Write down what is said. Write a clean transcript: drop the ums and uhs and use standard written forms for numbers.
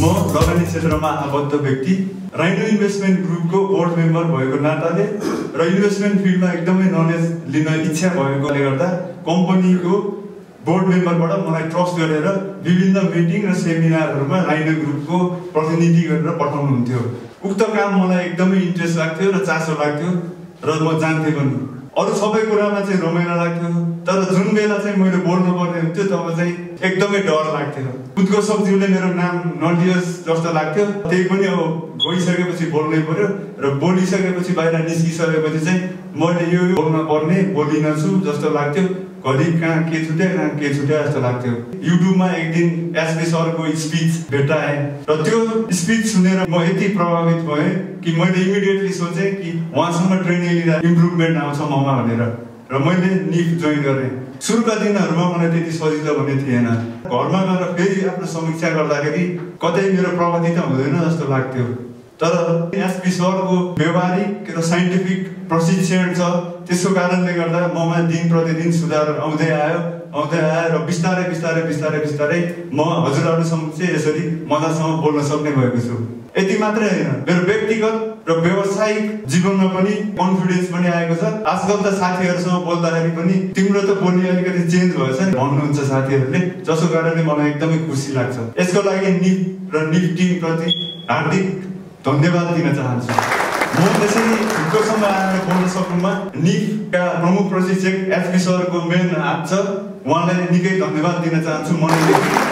म लगानी क्षेत्रमा आबद्ध व्यक्ति राइनो इन्भेस्टमेन्ट ग्रुपको बोर्ड मेम्बर भएको नाताले र इन्भेस्टमेन्ट फिल्डमा एकदमै नलेज लिन इच्छा भएकोले गर्दा कम्पनीको बोर्ड मेम्बरबाट मलाई ट्रस्ट गरेर विभिन्न मिटिङ र सेमिनारहरूमा राइनो ग्रुपको प्रतिनिधि गरेर पठाउनुहुन्थ्यो। उक्त काम मलाई एकदमै इन्ट्रेस्ट लाग्थ्यो र चासो लाग्थ्यो र म जान्थेँ पनि। अरू सबै कुरामा चाहिँ रमाइलो लाग्थ्यो, तर जुन बेला चाहिँ मैले बोल्नु पर्ने हुन्थ्यो तब चाहिँ एकदमै डर लाग्थ्यो। खुदको शब्दले मेरो नाम नलियोस् जस्तो लाग्थ्यो। त्यही पनि अब गइसकेपछि बोल्नै पर्यो र बोलिसकेपछि बाहिर निस्किसकेपछि चाहिँ मैले यो बोल्न पर्ने बोलिनछु जस्तो लाग्थ्यो। घरि कहाँ के छुट्या जस्तो लाग्थ्यो। युट्युबमा एक दिन एसबी सरको स्पिच भेटाएँ र त्यो स्पिच सुनेर म यति प्रभावित भएँ कि मैले इमिडिएटली सोचेँ कि उहाँसँग ट्रेनिङ लिँदा इम्प्रुभमेन्ट आउँछ ममा भनेर र मैले NEEF जोइन गरेँ। सुरुका दिनहरूमा मलाई त्यति सजिलो भने थिएन। घरमा गएर फेरि आफ्नो समीक्षा गर्दाखेरि कतै मेरो प्रगति त हुँदैन जस्तो लाग्थ्यो। तर एसपी सरको व्यवहारिक र साइन्टिफिक प्रशिक्षण छ, त्यसको कारणले गर्दा ममा दिन प्रतिदिन सुधार आउँदै आयो र बिस्तारै म हजुरहरूसँग चाहिँ यसरी मजासँग बोल्न सक्ने भएको छु। यति मात्रै होइन, मेरो व्यक्तिगत र व्यावसायिक जीवनमा पनि कन्फिडेन्स पनि आएको छ। आजकल त साथीहरूसँग बोल्दाखेरि पनि तिम्रो त बोली अलिकति चेन्ज भएछ नि भन्नुहुन्छ साथीहरूले, जसको कारणले मलाई एकदमै खुसी लाग्छ। यसको लागि NEEF र NEEF टिम प्रति हार्दिक धन्यवाद दिन चाहन्छु। म त्यसरी ढुक्कसँग आएर बोल्न सक्नुमा NEEF का प्रमुख प्रशिक्षक एसपी सरको मेन हात छ, उहाँलाई निकै धन्यवाद दिन चाहन्छु।